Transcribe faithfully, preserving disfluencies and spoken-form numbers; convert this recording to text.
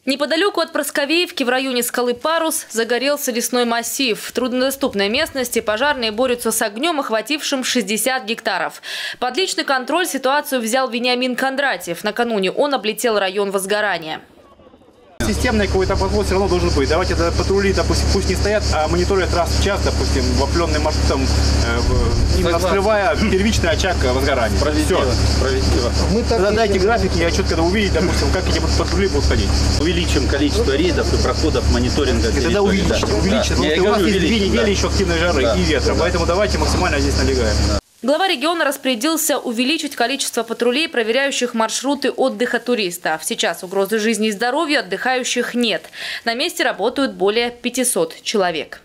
Неподалеку от Просковеевки в районе скалы Парус загорелся лесной массив. В труднодоступной местности пожарные борются с огнем, охватившим шестьдесят гектаров. Под личный контроль ситуацию взял Вениамин Кондратьев. Накануне он облетел район возгорания. Системный какой-то подход все равно должен быть. Давайте патрули, допустим, пусть не стоят, а мониторят раз в час, допустим, вопленным маршрутом, э, именно вскрывая первичный очаг возгорания. Справедливо. Справедливо. Мы тогда дайте графики, я четко увидеть, допустим, как эти патрули будут ходить. Увеличим количество рейдов и проходов мониторинга. И тогда увеличите, да. увеличите. Да. У нас есть две недели да. еще активной жары да. и ветра, да. поэтому давайте максимально здесь налегаем. Да. Глава региона распорядился увеличить количество патрулей, проверяющих маршруты отдыха туристов. Сейчас угрозы жизни и здоровью отдыхающих нет. На месте работают более пятисот человек.